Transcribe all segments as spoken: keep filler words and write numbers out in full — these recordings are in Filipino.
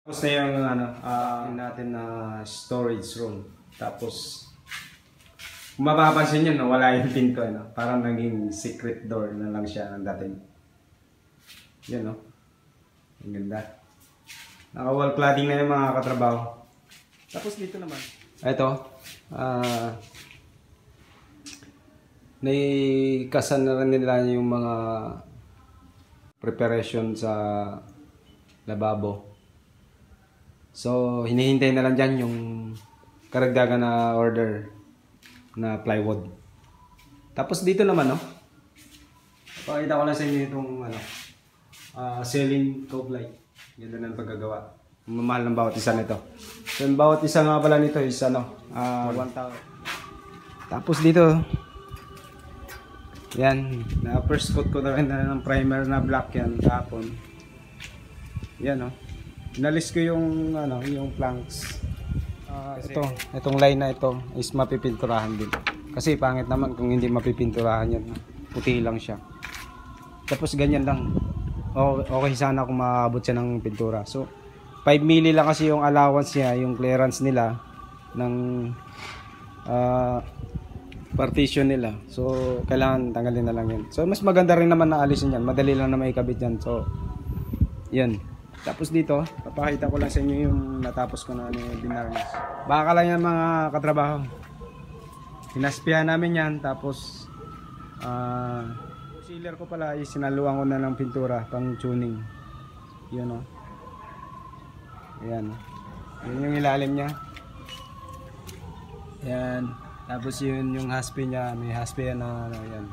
Tapos na yung ano, uh, natin na storage room. Tapos, kung mapapansin nyo, no, wala yung pinto. No? Parang naging secret door na lang siya ng dating. Yan, no? Ang ganda. Naka-wall cladding na yung mga katrabaho. Tapos dito naman. Ito. Uh, Naikasan na rin nila yung mga preparation sa lababo. So, hinihintay na lang dyan yung karagdagan na order na plywood. Tapos dito naman, no? Pakita ko lang sa inyo itong ano, uh, ceiling cove light. Ganda ng pagkagawa. Mamahal ng bawat isa nito. So, yung bawat isa nga pala nito is ano, uh, one thousand. Tapos dito, yan, na first coat ko na rin na ng primer na black yan kahapon. Yan, no? Inalis ko yung ano, yung planks. Uh, ito, itong line na ito is mapipinturahan din. Kasi pangit naman kung hindi mapipinturahan yan. Puti lang siya. Tapos ganyan lang. Okay, okay sana kung maabot siya ng pintura. So, five milli lang kasi yung allowance niya, yung clearance nila ng uh, partition nila. So, kailangan tanggalin na lang yun. So, mas maganda rin naman na alisin yan. Madali lang na maikabit yan. So, yan. Tapos dito, papakita ko lang sa inyo yung natapos ko na ano, binarnish. Baka lang yan mga katrabaho. Hinaspihan namin yan. Tapos, uh, sealer ko pala, sinaluan ko na ng pintura pang tuning. Yun o. Ayan. Yun yung ilalim niya. Ayan. Tapos yun yung haspi niya. May haspi yan na ano, yan.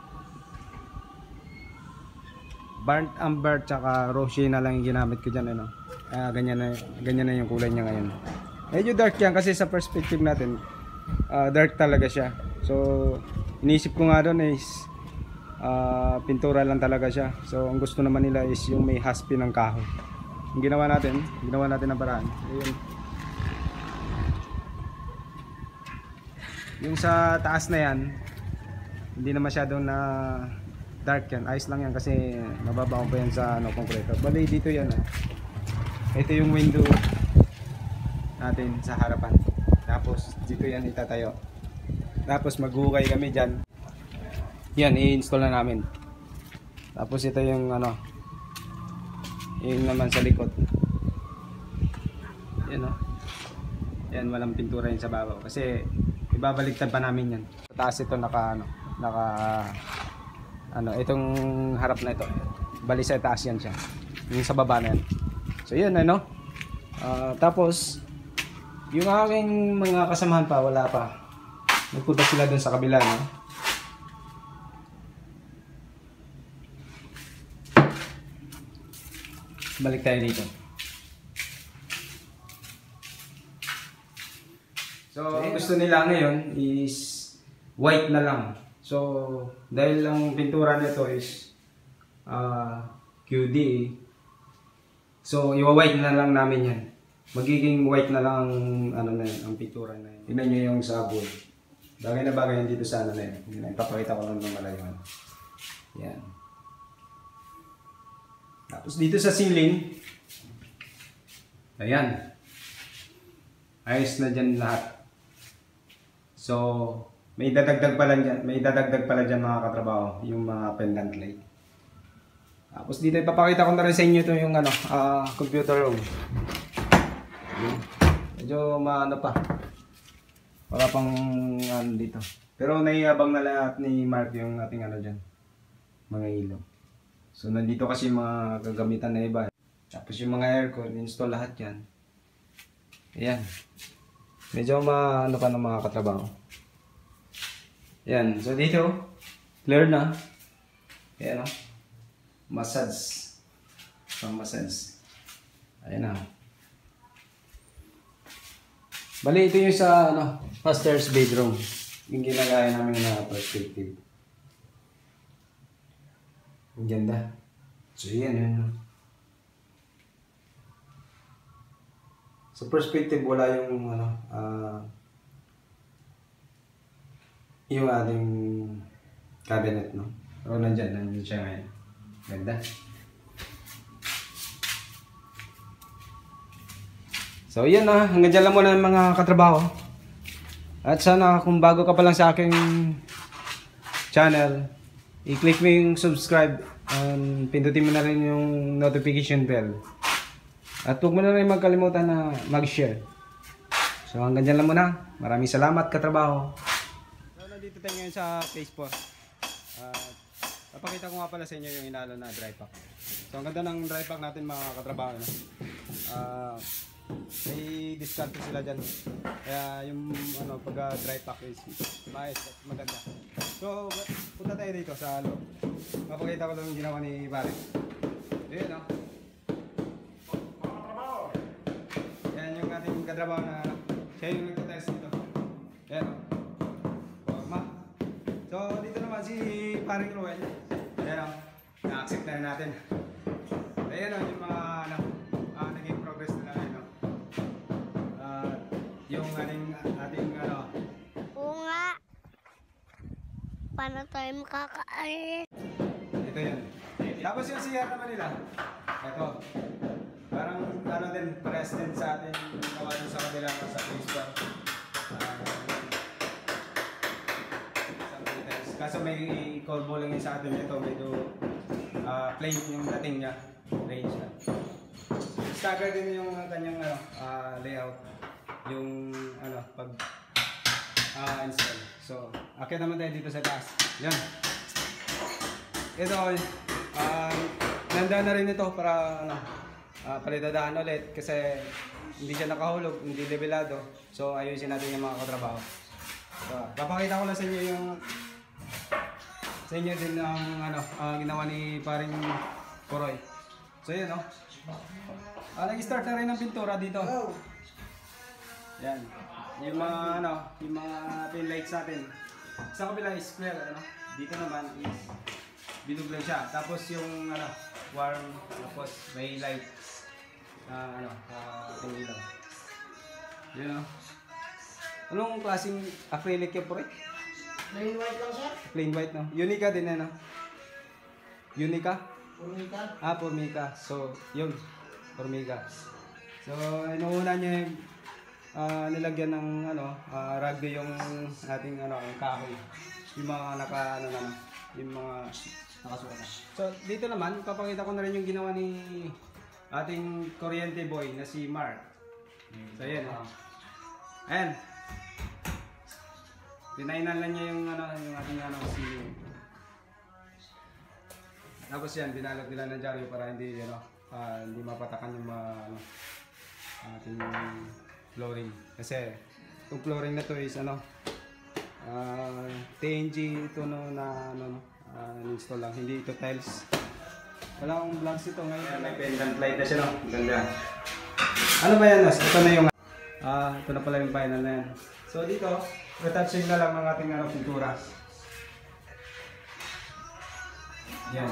Burnt umber tsaka rosy na lang yung ginamit ko dyan, ano. Kaya ganyan na, ganyan na yung kulay niya ngayon. Medyo dark yan kasi sa perspective natin, uh, dark talaga siya. So, inisip ko nga doon is uh, pintura lang talaga siya. So, ang gusto naman nila is yung may haspi ng kahoy. Yung ginawa natin, ginawa natin ng paraan. Ayun. Yung sa taas na yan, hindi na masyadong na dark yan, ayos lang yan kasi mababaon pa yan sa ano, konkreto. Bali dito yan, ah. Ito yung window natin sa harapan. Tapos dito yan itatayo. Tapos maghukay kami dyan. Yan, i-install na namin. Tapos ito yung ano, yung naman sa likod. Yan, oh. Yan, walang pintura yun sa babaw kasi ibabaliktad pa namin yan. Sa taas ito naka ano, naka ano, itong harap na ito, bali sa taas yan siya, yung sa baba na yan. So yun, ano, uh, tapos yung aking mga kasamahan pa, wala pa, nagpunta sila dun sa kabila, no? Balik tayo dito. So ang gusto nila ngayon is white na lang. So, dahil ang pintura nito is uh, Q D, so iwa-white na lang namin yan. Magiging white na lang ang, ano na yan, ang pintura na yan. Tingnan nyo yung sa wood. Bagay na bagay yan dito sa ano na yan. Ipapakita ko lang ng malayo. Yan. Tapos dito sa ceiling, ayan. Ayos na dyan lahat. So, may dadagdag pala dyan, may dadagdag pala dyan mga katrabaho, yung mga pendant light. Tapos dito ipapakita ko na rin sa inyo ito yung ano, uh, computer room. Medyo maano pa. Wala pang ano dito. Pero naiabang na lahat ni Mark yung ating ano dyan, mga ilaw. So nandito kasi yung mga gagamitan na iba. Tapos yung mga aircon, install lahat yan. Ayan. Medyo maano pa ng mga katrabaho. Yan, so dito, clear na. Ayan o. Massage. Pang massage. Ayan na. Bali, ito yung sa, ano, master's bedroom. Yung ginagaya namin na perspective. Ang ganda. So, yan, yun. Sa perspective, wala yung, ano, ah, uh, yung ating cabinet, no? O nandyan, nandyan siya ngayon. Ganda. So yan na, hanggang dyan lang muna mga katrabaho. At sana kung bago ka pa lang sa aking channel, i-click mo yung subscribe and pindutin mo na rin yung notification bell. At huwag mo na rin magkalimutan na mag-share. So hanggang dyan lang muna. Maraming salamat katrabaho. So nandito tayo ngayon sa phase four. Uh, papakita ko nga pala sa inyo yung inalo na dry pack. So ang ganda ng dry pack natin mga katrabaho. No? Uh, may discount sila dyan. Kaya yung ano, pag uh, dry pack is maayos at maganda. So punta tayo dito sa loob. Papakita ko lang yung ginawa ni Pare. Ayan no. Yan yung ating katrabaho na ano. Siya yung nagtatest dito. Ayan o. Forma. So dito naman si Paring Ruel. Ayan o. Na-accept na natin. Ayan o yung mga ano, uh, naging progress nila. Ayan o. Uh, yung ating, ating ano. Oo nga. Paano tayo makakaalis? Ito yan. Tapos yung siya naman nila. Ito. Parang ano din, parehas din sa ating gawa dun sa kabila sa Facebook. Uh, kaso may corbo lang yun sa atin ito. Medyo uh, plain yung dating niya. Plain siya. Stagger din yung kanyang ano, uh, layout. Yung ano, pag uh, install. So, akit naman tayo dito sa taas. Yan. Ito, uh, nanda na rin ito para ano, uh, palitadaan ulit kasi hindi siya nakahulog, hindi levelado. So ayusin natin yung mga katrabaho. So, papakita ko lang sa inyo yung sa inyo din ang ano, uh, ginawa ni Paring Poroy. So yan no. Uh, nag-start na rin ng pintura dito. Yan. Yung mga ano, yung mga pin lights natin. Sa kabila is square ano. Dito naman is bilog lang siya. Tapos yung ano, warm, tapos may light na uh, ano, ating uh, ilaw. Yun know? Anong klaseng acrylic yung pure? Plain white lang sir? Plain white no? Unica din ano? Unica? Formica? Ah, Formica. So, yun. Formica. So, inuuna niya yung uh, nilagyan ng ano, uh, rugby yung ating ano, yung kahoy. Yung mga naka, ano na, yung mga nakasuot na. So, dito naman, papakita ko na rin yung ginawa ni ating kuryente boy na si Mark. So, yan. Uh, ayan. Pinainan lang niya yung ano, yung ating ano, si tapos yan, binalot nila ng dyaryo para hindi, ano, uh, hindi mapatakan yung mga, ano, ating flooring. Kasi, itong flooring na to is, ano, uh, T N G ito no, na, ano, uh, install lang. Hindi ito tiles. Wala akong blanks ito ngayon. Yeah, may pendant light na siya, no? Ganda. Ano ba yan, Nos? Ito na yung, ah, uh, ito na pala yung final na yan. So, dito, retouching na lang ang ating, ano, pintura. Yan.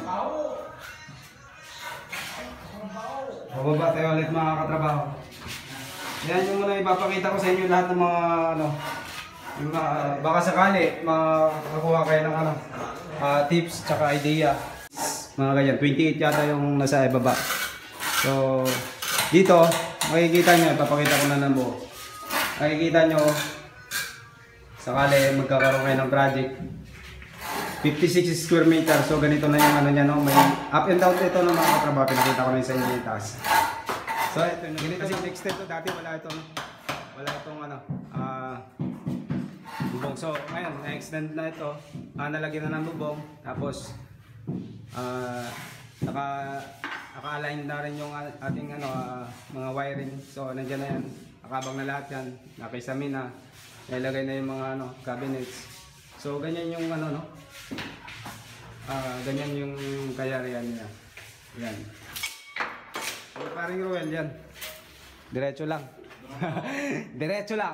Bababa tayo ulit mga katrabaho. Yan yung muna ipapakita ko sa inyo lahat ng mga ano, yung mga, uh, baka sakali makakuha kayo ng ano, uh, tips tsaka idea. Mga ganyan, twenty-eight yata yung nasa ibaba. So, dito, makikita nyo, ipapakita ko na ng buo. Makikita nyo, sakali magkakaroon kayo ng project. fifty-six square meter, so ganito na yung ano niya, no? May up and down ito ng mga katrabaho, pinakita ko na yung sa inyo yung taas. So ito, no? Ganito kasi next step to, dati wala itong, wala itong ano, ah, uh, bubong. So ngayon, na-extend na ito, uh, nalagyan na ng bubong, tapos, ah, uh, naka, naka-align na rin yung ating ano, uh, mga wiring. So nandiyan na yan, nakabang na lahat yan, nakisami na, nilagay na yung mga ano, cabinets. So ganyan yung ano, no? Ah, ganyan yung kayarihan niya. Yan. So, Paring Ruel yan. Diretso lang. Diretso lang.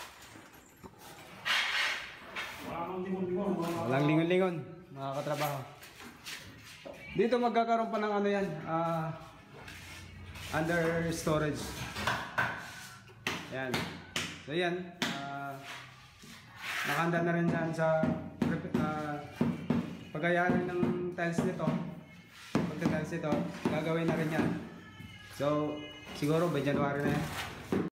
Walang lingon-lingon, mga katrabaho. Dito magkakaroon pa ng ano yan, ah, under storage. Yan. So yan, ah, nakahanda na rin yan sa uh, pagayaan ng tiles nito. Pagka tiles nito, gagawin na rin yan. So, siguro by January na yan.